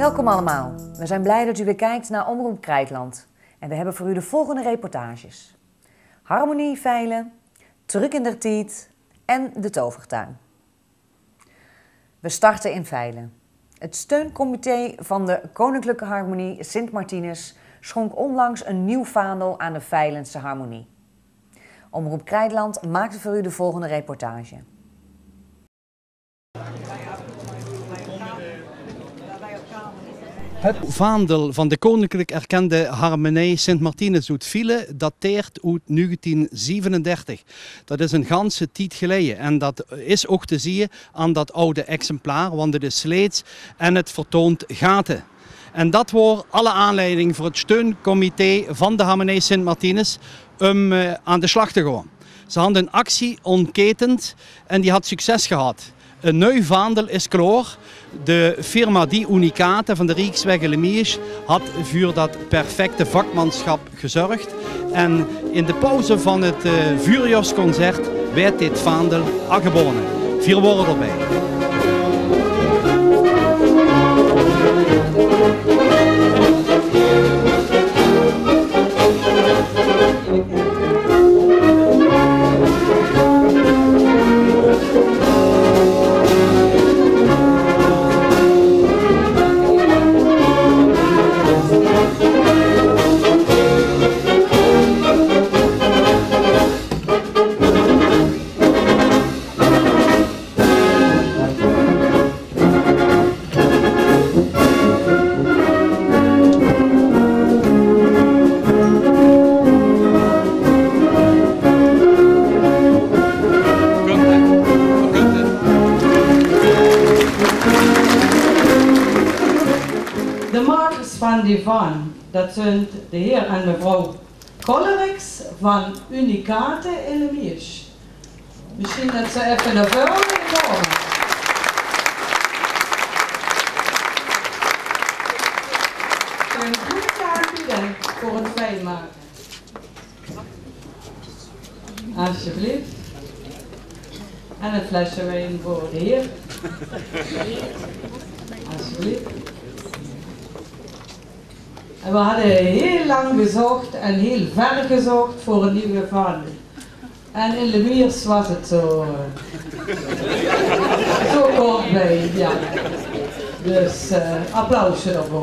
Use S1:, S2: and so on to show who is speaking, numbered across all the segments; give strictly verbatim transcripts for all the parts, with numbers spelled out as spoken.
S1: Welkom allemaal. We zijn blij dat u weer kijkt naar Omroep Krijtland. En we hebben voor u de volgende reportages. Harmonie veilen, Truc in der Tiet en de tovertuin. We starten in Veilen. Het steuncomité van de Koninklijke Harmonie Sint Martinus schonk onlangs een nieuw vaandel aan de Veilense harmonie. Omroep Krijtland maakte voor u de volgende reportage.
S2: Het vaandel van de koninklijk erkende harmonie Sint Martinus uit Veilen dateert uit negentien zevenendertig. Dat is een ganse tijd geleden en dat is ook te zien aan dat oude exemplaar, want het is sleets en het vertoont gaten. En dat was alle aanleiding voor het steuncomité van de harmonie Sint Martinus om uh, aan de slag te gaan. Ze hadden een actie ontketend en die had succes gehad. Een nieuw vaandel is klaar. De firma Die Unicate van de Rijksweg Lemiers had voor dat perfecte vakmanschap gezorgd. En in de pauze van het uh, vuurjasconcert werd dit vaandel aangeboden. Vier woorden erbij.
S3: Van die van, dat zijn de heer en mevrouw Kolleriks van Unicate in Lemiers. Misschien dat ze even naar voren komen. Een goed aanbieden voor het vrijmaken. Alsjeblieft. En een flesje wijn voor de heer. Alsjeblieft. En we hadden heel lang gezocht en heel ver gezocht voor een nieuwe vaandel. En in Lemiers was het zo, uh, zo kort bij, ja. Dus uh, applausje daarvoor.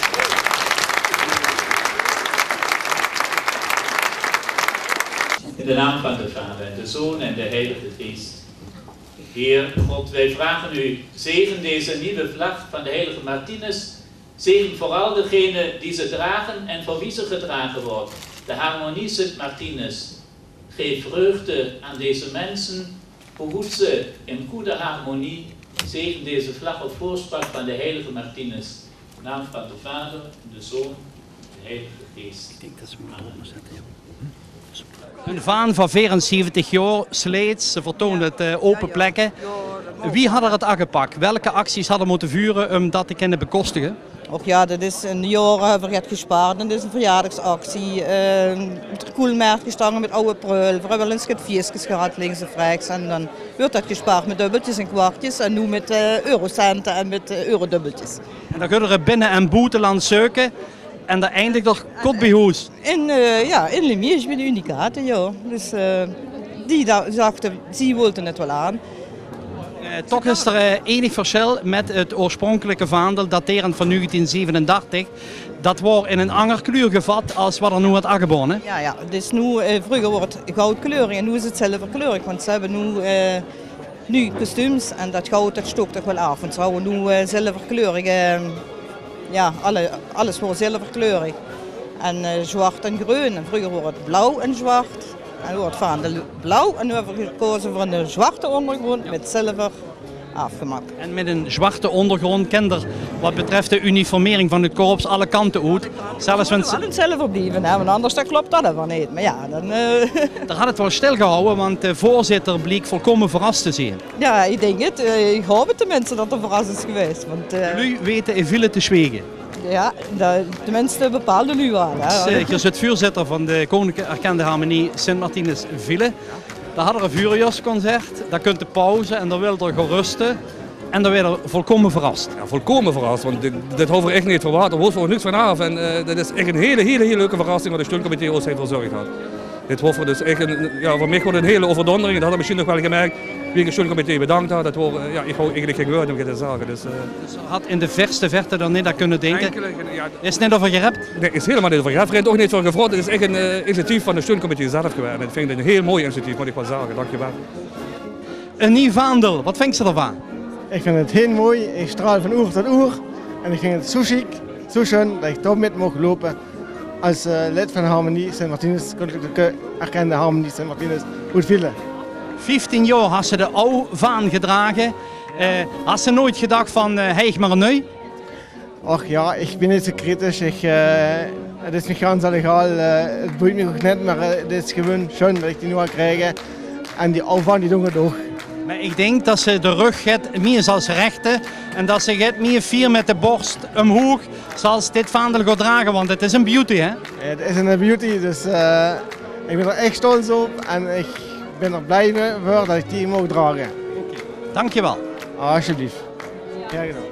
S4: In de naam van de Vader en de Zoon en de Heilige Geest. Heer God, wij vragen u, zegen deze nieuwe vlag van de heilige Martinus. Zegen vooral degene die ze dragen en voor wie ze gedragen wordt. De harmonie Sint Martinus. Geef vreugde aan deze mensen. Behoed ze in goede harmonie. Zegen deze vlag op voorspraak van de heilige Martinus. In naam van de Vader, de Zoon, de Heilige Geest.
S2: Een vaan van vierenzeventig jaar, sleets, ze vertoont het uh, open plekken. Wie had er het aangepakt? Welke acties hadden moeten vuren om dat te kunnen bekostigen?
S5: Och ja, dat is een jaar hebben we gespaard en dat is een verjaardagsactie. Uh, het koelmerk gestangen met oude preul. We hebben eens feestjes gehad links en rechts en dan wordt dat gespaard met dubbeltjes en kwartjes en nu met uh, eurocenten en met uh, eurodubbeltjes.
S2: En dan kunnen er binnen- en buitenland zoeken en dan eindigt er kot bij huis.
S5: In, uh, ja, in Lemiers met de Unicate, ja. Dus uh, die dachten, die wilden het wel aan.
S2: Uh, toch is er uh, enig verschil met het oorspronkelijke vaandel daterend van negentien zevenendertig. Dat wordt in een andere kleur gevat als wat er nu wordt aangeboden.
S5: Ja, ja. Dus nu, uh, vroeger wordt het goudkleurig en nu is het zilverkleurig. Want ze hebben nu, uh, nu kostuums en dat goud dat stokt toch wel af. Want ze houden nu uh, zilverkleurig. Uh, ja, alle, alles wordt zilverkleurig. En uh, zwart en groen. En vroeger wordt het blauw en zwart. En nu wordt het vaandel blauw en nu hebben we gekozen voor een zwarte ondergrond met zilver afgemaakt.
S2: En met een zwarte ondergrond kent er wat betreft de uniformering van het korps alle kanten uit. Zelfs
S5: het zal het zilver blijven, hè? Want anders dat klopt dat even niet. Maar ja, dan... Uh...
S2: Daar had het wel stilgehouden, want de voorzitter bleek volkomen verrast te zijn.
S5: Ja, ik denk het. Uh, ik hoop het tenminste dat er verrast is geweest. Want, uh...
S2: Jullie weten in Veilen te zwegen.
S5: Ja, tenminste bepaalde nu aan.
S2: Je is het voorzitter van de Koninklijke Erkende Harmonie Sint Martinus Veilen. Daar hadden we een vuurjasconcert, daar kunt je pauze en dan wil je gaan rusten. En dan werd er volkomen verrast.
S6: Ja, volkomen verrast, want dit, dit houden we echt niet verwacht. Er wordt voor niks vanaf. En uh, dat is echt een hele, hele, hele leuke verrassing wat de steuncomité ons heeft verzorgd had. Dit hoofd dus echt een, ja, voor mij gewoon een hele overdondering. Dat had ik misschien nog wel gemerkt. Wie het steuncomité bedankt had. Dat hoor, ja, ik hou eigenlijk geen woord om te zeggen. Dus, uh,
S2: dus had in de verste verte dan niet aan kunnen denken.
S6: Enkele, ja,
S2: is het niet over gerept?
S6: Nee, is helemaal niet over gerept. Er is ook niet voor gevraagd. Het is echt een uh, initiatief van de steuncomité zelf geweest. Ik vind het een heel mooi initiatief, moet ik wel zeggen. Dankjewel.
S2: Een nieuw vaandel, wat vind je ervan?
S7: Ik vind het heel mooi. Ik straal van oer tot oer. En ik vind het zo chic, zo schön dat ik daar met mag lopen. Als uh, lid van Harmonie Sint Martinus, koninklijke erkende Harmonie Sint Martinus, uit Wielen.
S2: vijftien jaar had ze de oude vaan gedragen. Uh, had ze nooit gedacht van, uh, heeg maar een nu?
S7: Ach ja, ik ben niet zo kritisch. Ik, uh, het is me ganz legaal. Uh, het boeit me ook net, maar uh, het is gewoon schön dat ik die nu al krijg. En die oude vaan die doen het ook.
S2: Maar ik denk dat ze de rug gaat meer als rechten en dat ze gaat meer vier met de borst omhoog zoals dit vaandel gaat dragen, want het is een beauty, hè?
S7: Het is een beauty, dus uh, ik ben er echt stolz op en ik ben er blij voor dat ik die mag dragen.
S2: Okay. Dankjewel.
S7: Alsjeblieft. Graag gedaan.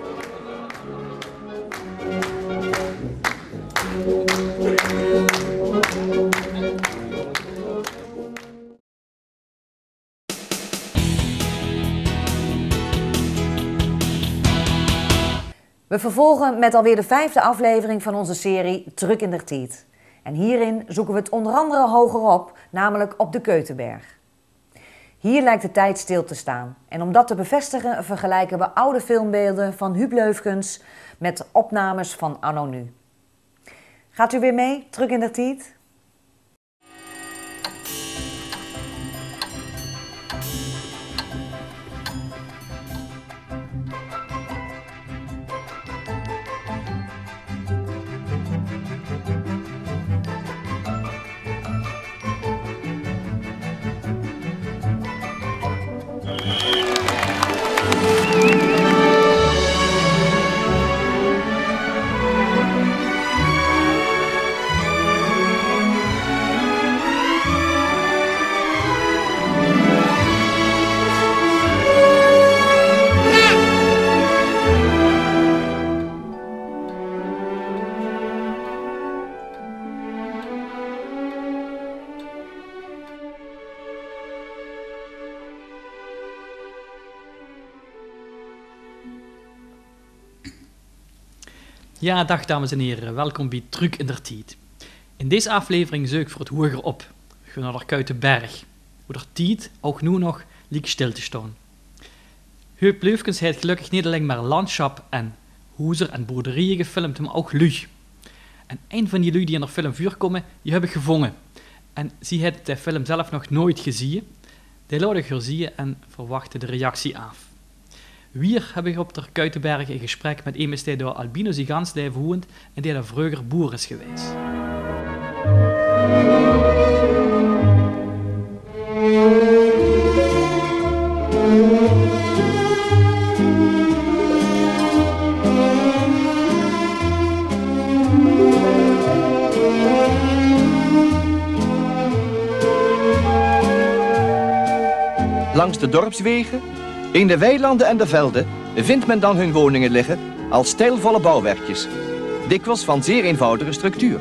S1: We vervolgen met alweer de vijfde aflevering van onze serie Truk in der Tiet. En hierin zoeken we het onder andere hogerop, namelijk op de Keutenberg. Hier lijkt de tijd stil te staan. En om dat te bevestigen vergelijken we oude filmbeelden van Huub Leufkens met opnames van anno nu. Gaat u weer mee, Truk in der Tiet?
S8: Ja, dag dames en heren, welkom bij Truk in der Tiet. In deze aflevering zoek ik voor het hoger op, gewoon naar de Keutenberg, hoe er Tiet ook nu nog liek stil te staan. Huub Leufkens heeft gelukkig niet alleen maar landschap en hoezer en boerderijen gefilmd, maar ook lui. En een van die lui die in de film voorkomen, die heb ik gevangen. En ze heeft de film zelf nog nooit gezien. Die laat ik haar zien en verwachtte de reactie af. Weer heb ik op de Keutenberg een gesprek met iemand die door albino zijn gans leven woont en die daar vroeger boer is geweest.
S9: Langs de dorpswegen, in de weilanden en de velden vindt men dan hun woningen liggen als stijlvolle bouwwerkjes, dikwijls van zeer eenvoudige structuur.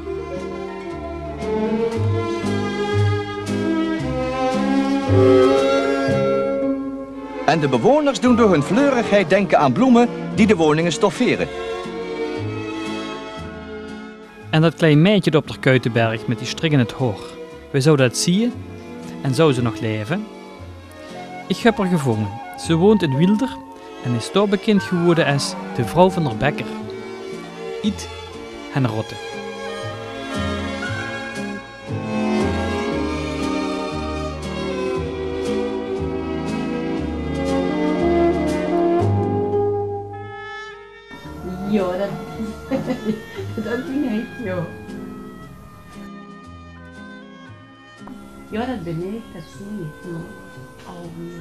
S9: En de bewoners doen door hun fleurigheid denken aan bloemen die de woningen stofferen.
S8: En dat klein meisje op de Keutenberg met die strik in het haar, we zouden dat zien en zou ze nog leven? Ik heb haar gevonden. Ze woont in Wilder en is daar bekend geworden als de vrouw van der Bekker. Iet Henrotte.
S3: Ja, dat, dat ben ik, ja. Ja, dat ben ik, dat zie ik, ja. Oh, nee.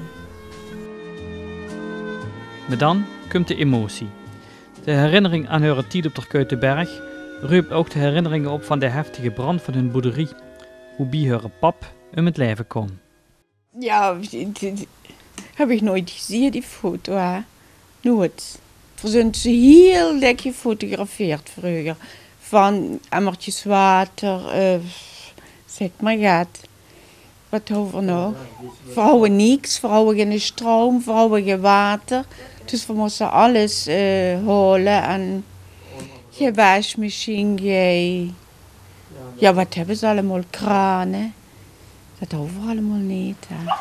S8: Maar dan komt de emotie. De herinnering aan haar tijd op de Keutenberg roept ook de herinneringen op van de heftige brand van hun boerderie. Hoe bij haar pap om het leven kwam.
S10: Ja, Heb ik nooit gezien, die foto, hè? Nooit. Er zijn ze heel dik gefotografeerd vroeger. Van emmertjes water, uh, zeg maar gaat. Wat hebben we nog? Vrouwen niks, vrouwen geen stroom, vrouwen geen water. Dus we moesten alles uh, halen en geen wasmachine, geen... Ja, wat hebben ze allemaal? Kranen. Dat hoeven we allemaal niet, hè.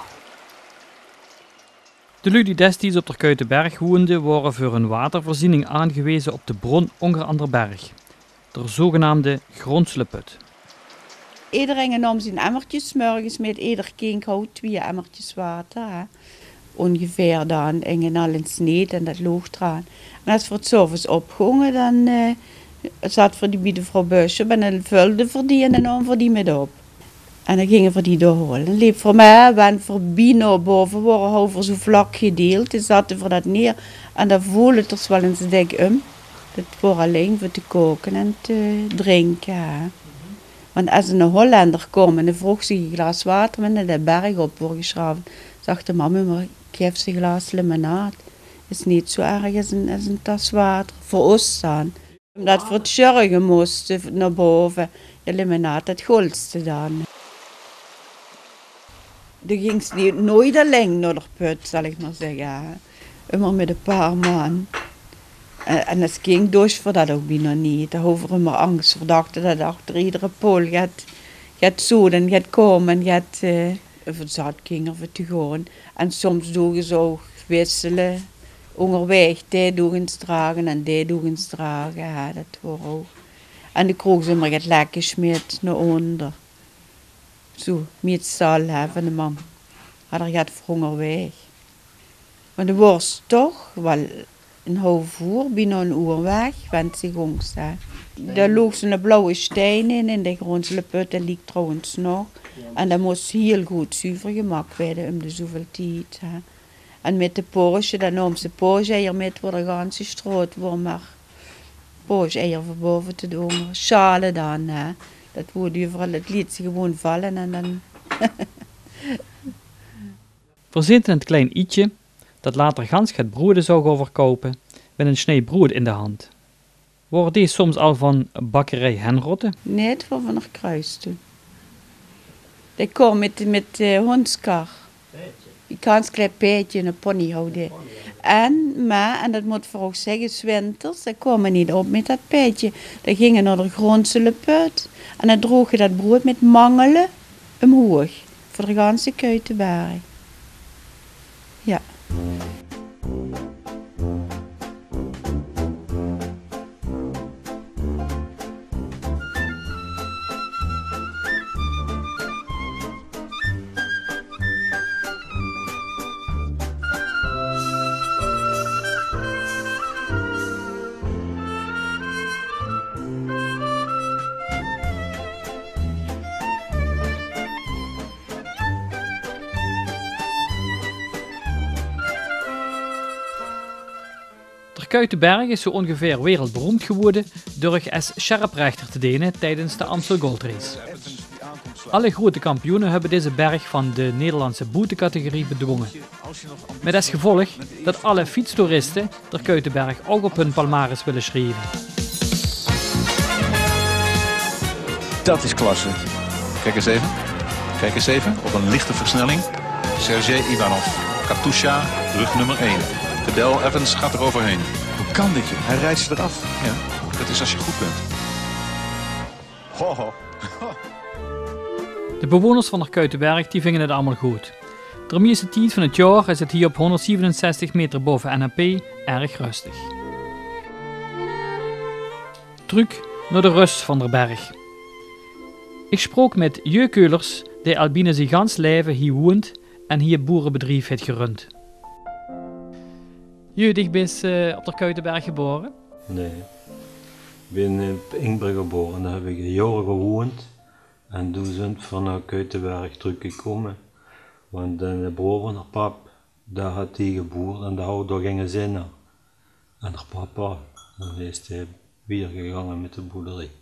S8: De lui die destijds op de Kuitenberg woonden, waren voor hun watervoorziening aangewezen op de bron onder andere berg. De zogenaamde Gronsleput.
S10: Iedereen nam zijn emmertjes, 's morgens met ieder kind houdt twee emmertjes water. Hè. Ongeveer dan, en al een sneed en dat loog eraan. En als we het s'avonds opgongen, dan uh, zat voor die bij de vrouw Busje en dan vulde voor die en dan nam voor die met op. En dan gingen we die doorholen. Liep voor mij, we voorbij naar boven, waren over zo vlak gedeeld. Dan zaten we dat neer en dan voelde het er wel eens dik om. Dat was alleen voor te koken en te drinken. Hè. Want als een Hollander kwam en vroeg zich een glas water met de berg op wordt geschreven, zag de mama, maar geef ze een glas limonade. Het is niet zo erg als een, als een tas water voor ons dan. Omdat we het zorgen moesten naar boven, de limonade het goldste dan. Dan ging ze nooit alleen naar de put, zal ik maar zeggen. Immer met een paar man. En het ging dus voor dat ook bijna niet. Daar hoeven we maar angst verdachten dat achter iedere pool gaat, gaat zoden, gaat komen, gaat uh, of het zat ging of het te gaan. En soms doen ze ook wisselen, onderweg, die doen ze dragen en die doen ze dragen. Ja, dat was ook. En de kroeg ze maar het lekker smeet naar onder. Zo, met sal van de man. Maar er gaat vroeger weg. Maar de worst toch wel een half uur, bijna een uur weg, want ze ging staan. Daar loog zo'n blauwe steen in, in de Gronsleput, dat ligt trouwens nog. En dat moest heel goed zuiver gemaakt worden om de zoveel tijd. Hè. En met de poosje, dan nam ze pooseier met, waar de ganse stroot was, maar pooseier van boven te doen, schalen dan. Hè. Dat wordt overal, het liet ze gewoon vallen en dan...
S8: Verzint het klein ietje, dat later gans gaat broeden zou gaan verkopen, met een snee brood in de hand. Worden die soms al van bakkerij Henrotte?
S10: Nee, het was van een kruis toen. Die kwam met, met uh, hondskar. Je kan een klein peetje en een pony houden. En, maar, en dat moet voor ook zeggen, 's winters, ze kwamen niet op met dat peetje. Die gingen naar de Gronsleput en dan droegen dat brood met mangelen omhoog. Voor de ganse Kuitenberg. Ja.
S8: De Kuitenberg is zo ongeveer wereldberoemd geworden door als scherprechter te dienen tijdens de Amstel Gold Race. Alle grote kampioenen hebben deze berg van de Nederlandse boetecategorie bedwongen. Met als gevolg dat alle fietstoeristen de Kuitenberg ook op hun palmares willen schrijven.
S11: Dat is klasse. Kijk eens even. Kijk eens even. Op een lichte versnelling. Sergej Ivanov. Katusha, rug nummer één. Cadel Evans gaat er overheen. Hoe kan dit? Hij rijdt ze eraf. Ja, dat is als je goed bent. Ho, ho.
S8: De bewoners van de Kuitenberg die vingen het allemaal goed. De meeste tijd van het jaar is het hier op honderdzevenenzestig meter boven N A P erg rustig. Terug naar de rust van de berg. Ik sprak met Jeu Keulers, die al binnen zijn gans leven hier woont en hier boerenbedrijf heeft gerund. Jeu, ik ben uh, op de Kuitenberg geboren?
S12: Nee, ik ben in Ingbrugge geboren, daar heb ik een jaar gewoond. En toen zijn we van Kuitenberg teruggekomen. Want de broer van haar pap, daar had hij geboerd en daar had hij geen zin in. En haar papa, dan is hij weer gegaan met de boerderij.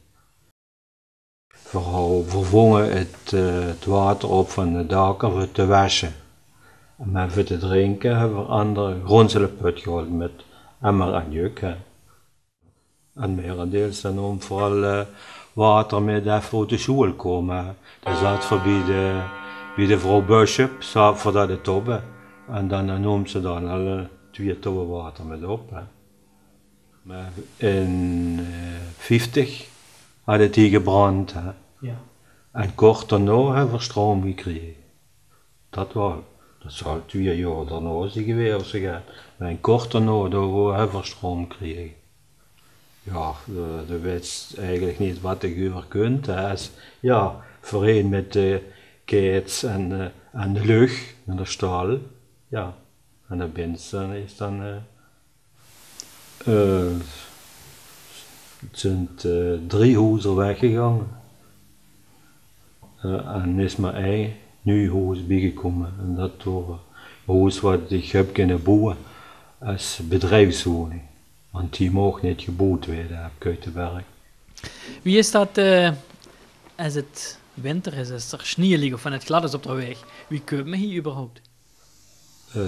S12: We vervangen het, uh, het water op van de daken voor te wassen. En met voor te drinken hebben we andere grondstellen put gehaald met emmer en juk. Hè. En merendeels dan om vooral uh, water met even uit de school komen. Dat zat voorbij de, bij de vrouw Bishop, zat voor dat de tobben. En dan noemt ze dan al twee tobben water met op. Hè. Maar in uh, vijftig had het hier gebrand. Hè.
S8: Ja.
S12: En kort daarna hebben we stroom gekregen. Dat wel. Dat zal twee jaar daarna zijn geweest zijn. Maar kort daarna hebben we stroom gekregen. Ja, je weet eigenlijk niet wat je over kunt. Hè. Ja, voorheen met de keets en, uh, en de lucht en de stal. Ja, en de binnen is dan. Uh, uh, het zijn uh, drie huizen weggegaan. Uh, en is maar één nieuw huis bijgekomen. En dat door een huis wat ik heb kunnen bouwen als bedrijfswoning. Want die mag niet gebouwd worden op Kuitenberg.
S8: Wie is dat uh, als het winter is, als er sneeuw ligt of van het glad is op de weg? Wie koopt me hier überhaupt?
S12: Uh,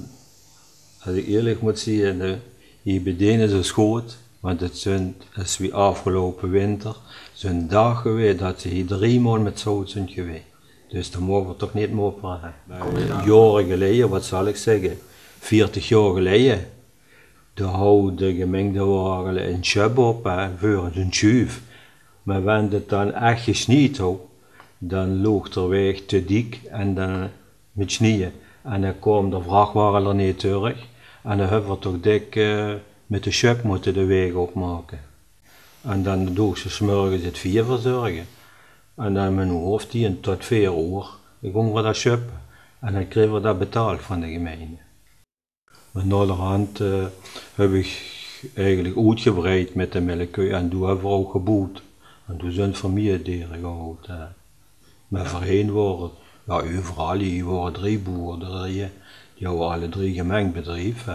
S12: als ik eerlijk moet zeggen, uh, hier beneden is het schoot. Want het zijn, als we afgelopen winter, zijn dagen geweest dat ze hier drie maanden met zout zijn geweest. Dus dan mogen we toch niet meer praten. Jaren geleden, wat zal ik zeggen, veertig jaar geleden, daar houden de gemengde wagen een schub op, hè, voor een schuif. Maar wanneer het dan echt gesniet had, dan loog de weg te dik en dan met sneeuw. En dan kwam de vrachtwagen er niet terug. En dan hebben we toch dik uh, met de schub moeten de weg opmaken. En dan doe ze 's morgens het vier verzorgen. En dan mijn hoofd die tot vier uur, dan gingen we dat schub. En dan kregen we dat betaald van de gemeente. Maar naderhand uh, heb ik eigenlijk uitgebreid met de melkkoe en toen hebben we ook geboet. En toen zijn familiedieren gehouden. Uh. Maar voorheen waren, ja overal, hier waren drie boerderijen, die hadden alle drie gemengd bedrijf. Uh.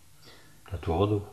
S12: Dat was ook.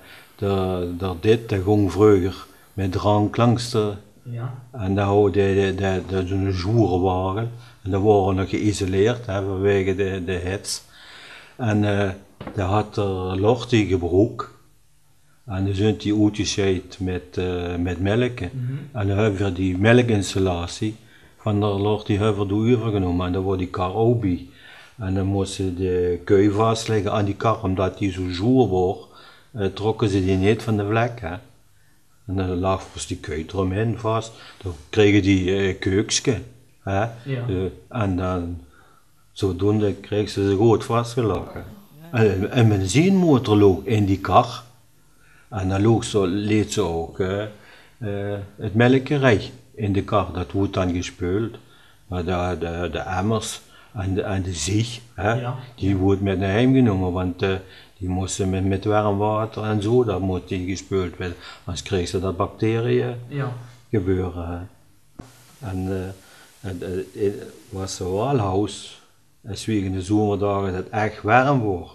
S12: De, de, dit de ging vroeger met drank langs de, ja. En dan hadden de, de, de, de, zo'n joerenwagen. En dat waren nog geïsoleerd hè, vanwege de, de hits. En uh, daar had er Lortie gebroek. En dan zijn die uitgescheid met, uh, met melk. Mm-hmm. En dan hebben we die melkinstallatie van de Lortie hebben we overgenomen. En dan wordt die kar ook bij. En dan moesten de keu vastleggen aan die kar, omdat die zo zoer wordt, uh, trokken ze die niet van de vlek. Hè. En dan lag dus die keu eromheen vast. Dan kregen die uh, keukske. Hè. Ja. Uh, en dan zodoende kregen ze ze goed vastgelegd. En, en mijn benzinemotor loog in die kar. En dan loog zo, leed ze ook uh, uh, het melkerij in de kar. Dat wordt dan gespeeld. Maar de, de, de emmers en de, en de zieg, hè, ja. Die wordt met naar huis genomen. Want uh, die moesten met, met warm water en zo, dat moet die gespeeld worden. Anders kreeg ze dat bacteriën ja. gebeuren. Hè. En uh, het, het was een walhuis. Als we in de zomerdagen dat echt warm wordt.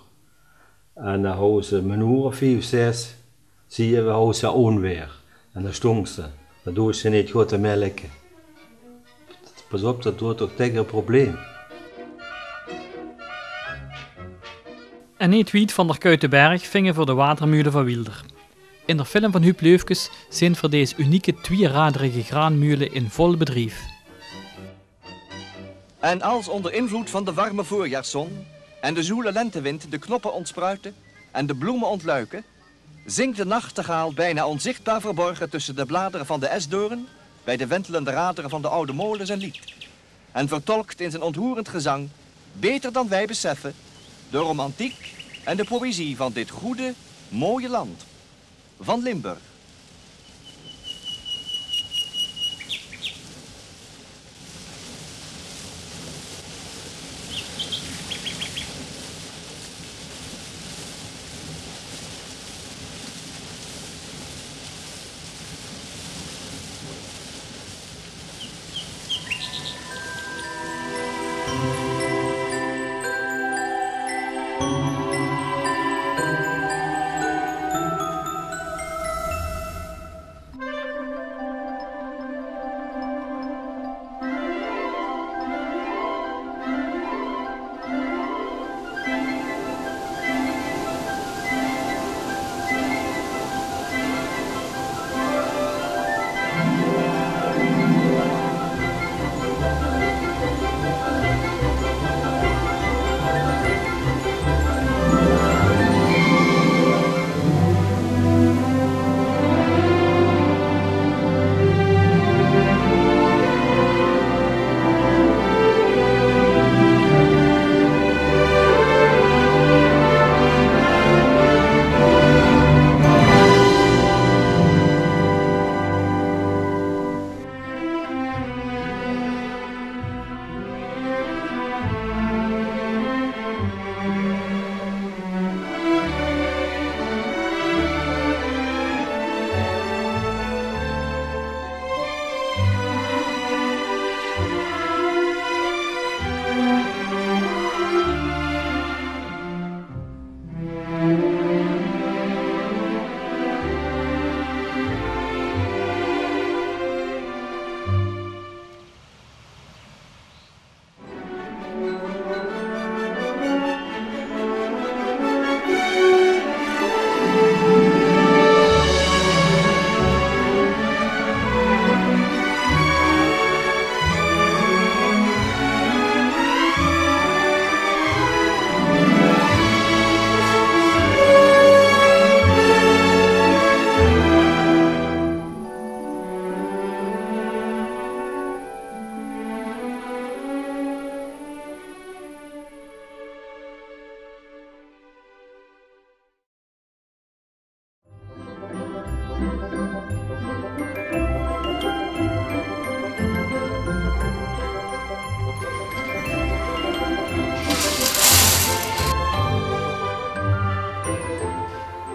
S12: En dan houden ze mijn uur vijf, zes, zie je, we houden ze onweer. En dan stonk ze. Dat doen ze niet goed te melken. Pas op, dat wordt ook tegen een probleem.
S8: En niet Wiet van der Kuitenberg vingen voor de watermulen van Wilder. In de film van Huub Leufkes zijn voor deze unieke tweeraderige graanmulen in vol bedrijf.
S9: En als onder invloed van de warme voorjaarszon en de zoele lentewind de knoppen ontspruiten en de bloemen ontluiken, zingt de nachtegaal bijna onzichtbaar verborgen tussen de bladeren van de esdoorn, bij de wentelende raderen van de oude molen zijn lied. En vertolkt in zijn ontroerend gezang, beter dan wij beseffen, de romantiek en de poëzie van dit goede, mooie land. Van Limburg.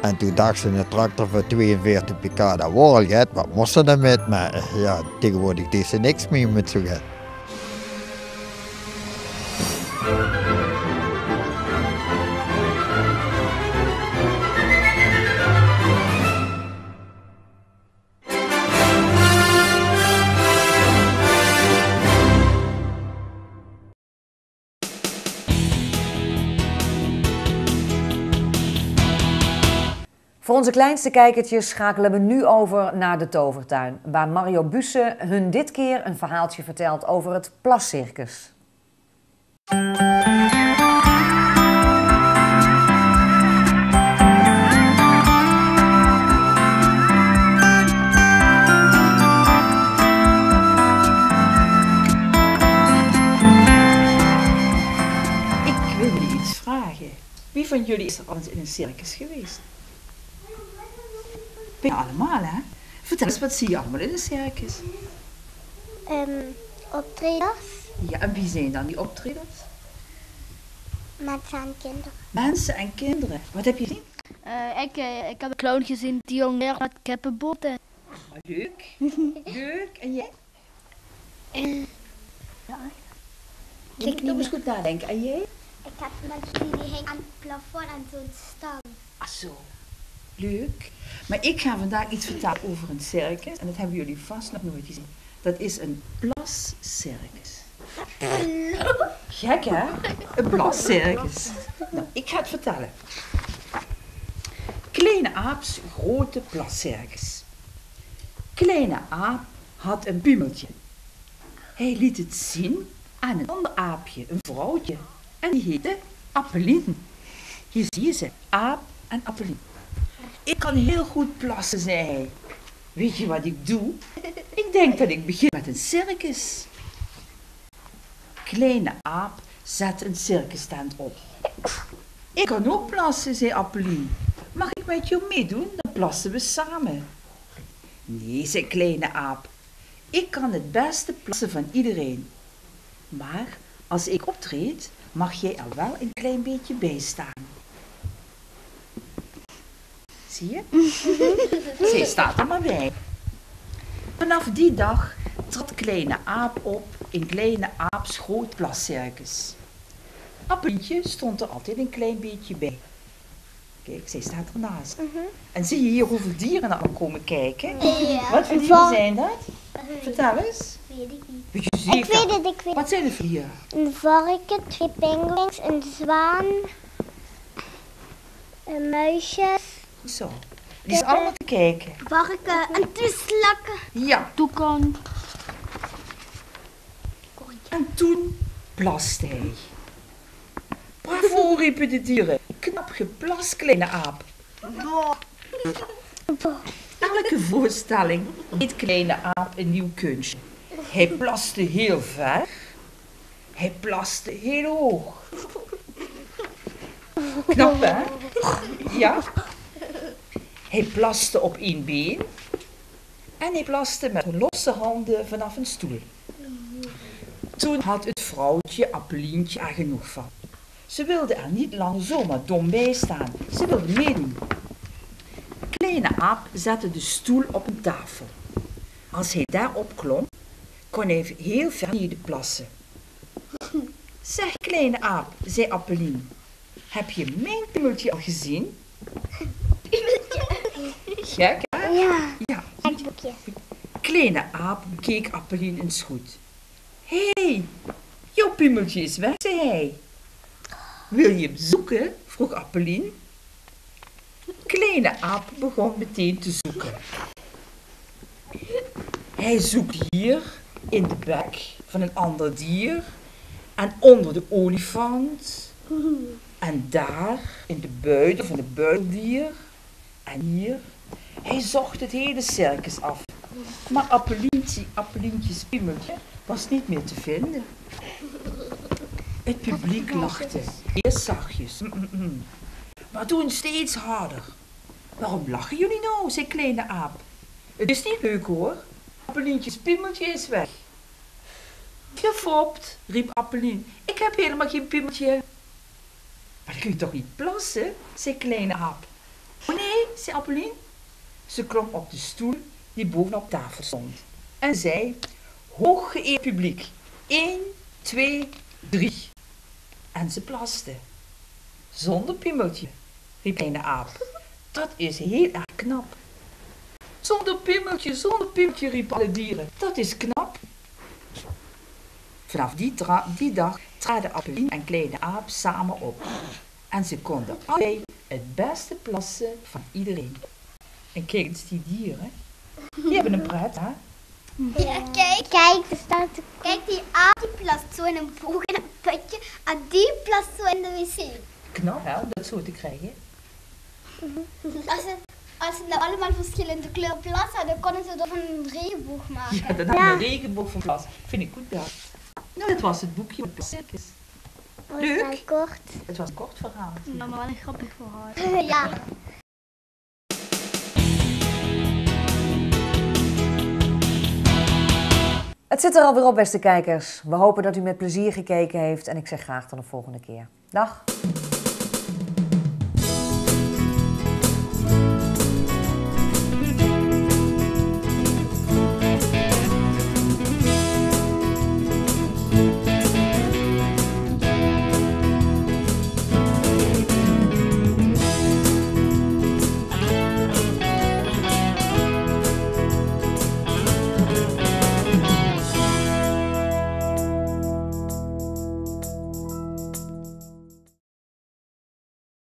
S13: En toen dacht ze een tractor voor tweeënveertig pk, dat was al geld, wat moest ze daarmee? Maar ja, tegenwoordig deed ze niks meer met zo'n geld.
S1: Voor onze kleinste kijkertjes schakelen we nu over naar de Tovertuin, waar Mario Busse hun dit keer een verhaaltje vertelt over het plascircus.
S14: Ik wil jullie iets vragen. Wie van jullie is er al eens in een circus geweest? Bijna allemaal, hè? Vertel eens, wat zie je allemaal in een circus?
S15: Um, optreders.
S14: Ja, en wie zijn dan die optreders?
S15: Mensen en kinderen.
S14: Mensen en kinderen. Wat heb je gezien?
S15: Uh, ik, uh, ik heb een clown gezien die jongeert met kippenbotten.
S14: Oh, leuk. Leuk. En jij?
S15: Uh, ja.
S14: Je moet nog eens goed nadenken. En jij?
S15: Ik heb mensen die hingen aan het plafond en zo'n stang.
S14: Ach zo. Leuk. Maar ik ga vandaag iets vertellen over een circus. En dat hebben jullie vast nog nooit gezien. Dat is een plascircus. Gek, hè? Een plascircus. Nou, ik ga het vertellen. Kleine Aaps grote plascircus. Kleine Aap had een piemeltje. Hij liet het zien aan een ander aapje, een vrouwtje. En die heette Appelien. Hier zie je ze, Aap en Appelien. Ik kan heel goed plassen, zei hij. Weet je wat ik doe? Ik denk dat ik begin met een circus. Kleine Aap zet een circustent op. Ik kan ook plassen, zei Appelien. Mag ik met jou meedoen? Dan plassen we samen. Nee, zei Kleine Aap. Ik kan het beste plassen van iedereen. Maar als ik optreed, mag jij er wel een klein beetje bij staan. Zie je? Zij staat er maar bij. Vanaf die dag trad Kleine Aap op in Kleine Aaps groot plascircus. Appelientje stond er altijd een klein beetje bij. Kijk, zij staat ernaast. Uh-huh. En zie je hier hoeveel dieren er aan komen kijken?
S15: Ja.
S14: Wat voor dieren zijn dat? Vertel eens.
S15: Weet ik niet.
S14: Weet je zeker?
S15: Ik weet het, ik weet
S14: Wat zijn er voor dieren?
S15: Een varken, twee pinguïns, een zwaan, een muisje.
S14: Zo. Die is allemaal te kijken.
S15: Varken en twee slakken.
S14: Ja.
S15: Toekan.
S14: En toen plaste hij. Bravo, riepen de dieren. Knap geplast, Kleine Aap. Elke voorstelling deed Kleine Aap een nieuw kunstje. Hij plaste heel ver. Hij plaste heel hoog. Knap, hè? Ja. Hij plaste op één been. En hij plaste met losse handen vanaf een stoel. Toen had het vrouwtje Appelientje er genoeg van. Ze wilde er niet lang zomaar dom bij staan. Ze wilde meedoen. Kleine Aap zette de stoel op een tafel. Als hij daarop klom, kon hij heel ver beneden plassen. Zeg, Kleine Aap, zei Appelien, heb je mijn piemeltje al gezien? Gek, hè?
S15: Ja.
S14: Ja. Kleine Aap bekeek Appelien eens goed. Hé, hey, jouw piemeltje is weg, zei hij. Wil je hem zoeken? Vroeg Appelien. Kleine Aap begon meteen te zoeken. Hij zoekt hier in de bek van een ander dier en onder de olifant en daar in de buidel van het buideldier en hier. Hij zocht het hele circus af, maar Appelientje, Appelientjes piemeltje was niet meer te vinden. Het publiek lachte, eerst zachtjes, mm-mm. maar toen steeds harder. Waarom lachen jullie nou, zei Kleine Aap. Het is niet leuk hoor, Appelientjes piemeltje is weg. Gefopt, riep Appelien, ik heb helemaal geen piemeltje. Maar dan kun je toch niet plassen, zei Kleine Aap. Oh nee, zei Apolline. Ze klom op de stoel die bovenop tafel stond en zei, hooggeëerd publiek, één, twee, drie. En ze plaste. Zonder pimmeltje, riep Kleine Aap. Dat is heel erg knap. Zonder pimmeltje, zonder pimmeltje, riepen alle dieren. Dat is knap. Vanaf die, die dag traden Apolline en Kleine Aap samen op. En ze konden allebei het beste plassen van iedereen. En kijk eens die dieren. Die hebben een pret, hè?
S16: Ja, kijk. Kijk, er staat... Kijk, die aap die plast zo in een boog in een putje. En die plast zo in de wc.
S14: Knap, hè, om dat zo te krijgen.
S16: Als ze, als ze nou allemaal verschillende kleuren plassen, dan kunnen ze er een regenboog maken.
S14: Ja, dan hebben we een regenboog van plas. Vind ik goed bedacht. Nou, dit was het boekje met circus. Leuk.
S16: Het was kort.
S14: Het was een kort verhaal.
S15: Nou, maar wel een grappig verhaal.
S16: Ja.
S1: Het zit er alweer op, beste kijkers. We hopen dat u met plezier gekeken heeft en ik zeg graag tot de volgende keer. Dag!